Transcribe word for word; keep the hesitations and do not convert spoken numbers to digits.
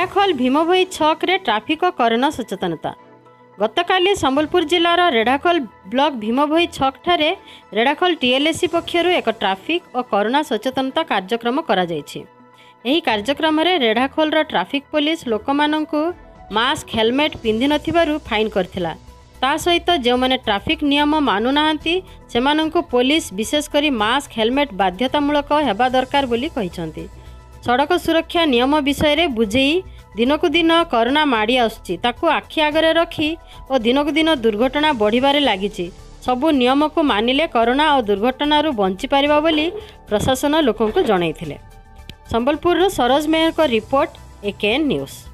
रेढ़ाखोल भीमभोई छक रे ट्राफिक और कोरोना सचेतनता। गतकाली संबलपुर जिलार रेढ़ाखोल ब्लॉक भीमभोई छक ठारे रेढ़ाखोल टीएलएसी पक्षरु एक ट्राफिक और कोरोना सचेतनता कार्यक्रम करा जायछि। एही कार्यक्रम रे रेढ़ाखोल रो ट्राफिक पुलिस लोक माननकु मास्क हेलमेट पिंधि नथिबारु फाइन करथिला। ता सहित जो माने ट्राफिक नियम मानु नाहंती सेमाननकु पुलिस विशेष करी मास्क हेलमेट बाध्यतामूलक हेबा दरकार बोली कहिसंती। सड़क सुरक्षा नियम विषय रे बुझेई दिनकु दिन कोरोना माड़ी आसुची ताकू आखि आगरे रखी और दिनकु दिन दुर्घटना बढ़िबारे लागिची। सबु नियम को मानिले कोरोना और दुर्घटना बंची पारिबा बोली प्रशासन लोकंकु जणाइथिले। संबलपुर सरोज मेहर को रिपोर्ट एकेएन न्यूज़।